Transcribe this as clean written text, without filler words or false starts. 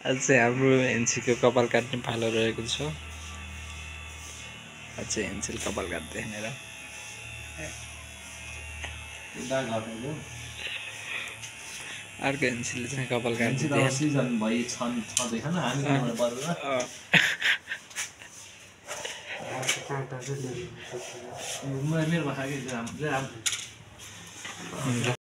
अझै हाम्रो हेन्सीको कपाल काट्ने पालो रहेको छ। अझै हेन्सीले कपाल काट्दै हिँडेर अर्को हेन्सीले चाहिँ कपाल काट्दै सिजन भइ छँदैछ नि हामी मेरोमा खाएको